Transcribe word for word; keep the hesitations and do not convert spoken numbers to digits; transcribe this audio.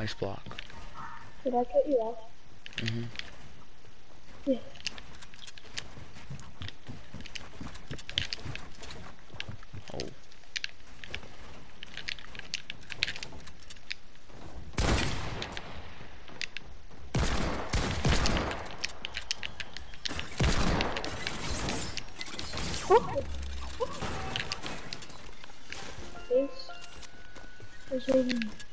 ice block. Did I cut you off? Mm-hmm. Yeah. Oh. Base. There's a